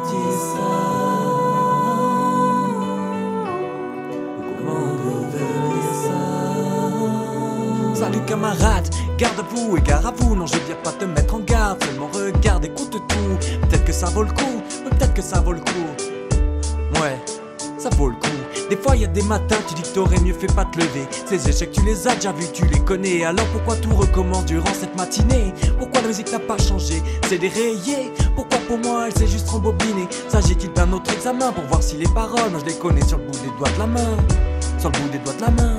Salut camarade, garde à vous, égare à vous. Non, je viens pas te mettre en garde, seulement regarde, écoute tout. Peut-être que ça vaut le coup, peut-être que ça vaut le coup. Ouais, ça vaut le coup. Des fois y a des matins, tu dis que t'aurais mieux fait pas te lever. Ces échecs tu les as déjà vus, tu les connais. Alors pourquoi tout recommence durant cette matinée? Pourquoi la musique n'a pas changé? C'est dérayé. Pourquoi pour moi elle s'est juste rembobinée? S'agit-il d'un autre examen pour voir si les paroles, moi je les connais sur le bout des doigts de la main. Sur le bout des doigts de la main.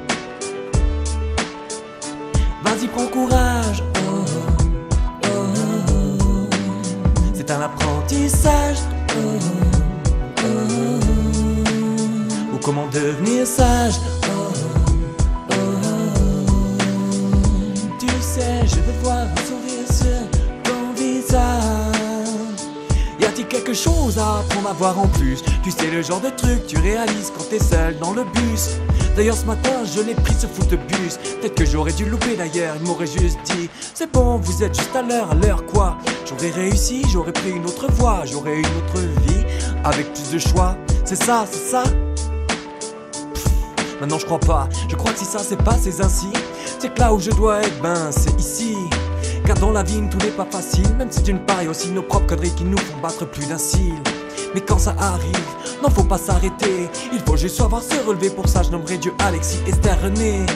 Vas-y prends courage, oh, oh, oh, oh. C'est un apprentissage, oh, oh, oh, oh. Ou comment devenir sage, oh, oh, oh, oh. Tu sais, je veux voir un sourire sur ton visage. Y a-t-il quelque chose à apprendre à voir en plus? Tu sais le genre de truc tu réalises quand t'es seul dans le bus. D'ailleurs ce matin je l'ai pris ce footbus. Peut-être que j'aurais dû louper d'ailleurs. Il m'aurait juste dit c'est bon vous êtes juste à l'heure quoi. J'aurais réussi, j'aurais pris une autre voie. J'aurais une autre vie avec plus de choix. C'est ça, c'est ça. Maintenant je crois pas. Je crois que si ça c'est pas c'est ainsi. C'est que là où je dois être ben c'est ici. Car dans la vie tout n'est pas facile. Même si d'une part y a aussi nos propres conneries qui nous font battre plus d'un cil. Mais quand ça arrive, non faut pas s'arrêter. Il faut juste savoir se relever. Pour ça je nommerai Dieu, Alexis, Esther, René.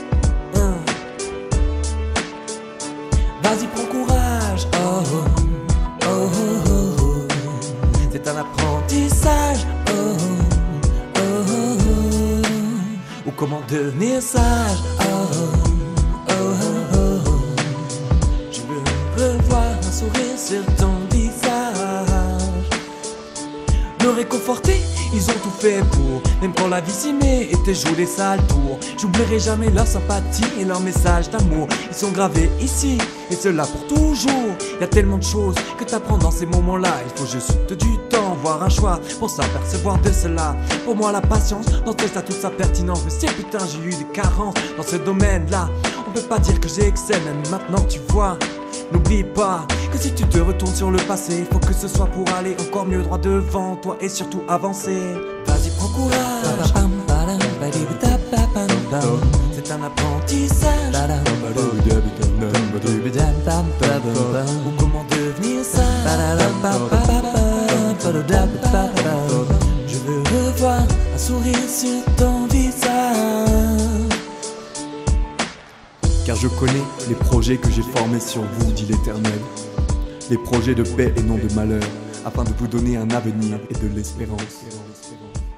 Vas-y prends courage, oh, oh, oh, oh, oh. C'est un apprentissage, oh, oh, oh, oh. Ou comment devenir sage, oh, oh, oh, oh. Je veux revoir un sourire sur ton visage. Me réconforter, ils ont tout fait pour. Même quand la vie s'y met et tes joues les sales tours. J'oublierai jamais leur sympathie et leur message d'amour. Ils sont gravés ici et cela pour toujours. Y a tellement de choses que t'apprends dans ces moments-là. Il faut juste du temps, voir un choix pour s'apercevoir de cela. Pour moi la patience, dans ce texte a toute sa pertinence. Mais c'est putain j'ai eu des carences dans ce domaine-là. On peut pas dire que j'ai excellé, même maintenant tu vois. N'oublie pas que si tu te retournes sur le passé, faut que ce soit pour aller encore mieux droit devant toi et surtout avancer. Vas-y prends courage. C'est un apprentissage. Ou comment devenir sage. Je veux revoir un sourire sur ton visage. Car je connais les projets que j'ai formés sur vous, dit l'Éternel. Des projets de paix et non de malheur, afin de vous donner un avenir et de l'espérance.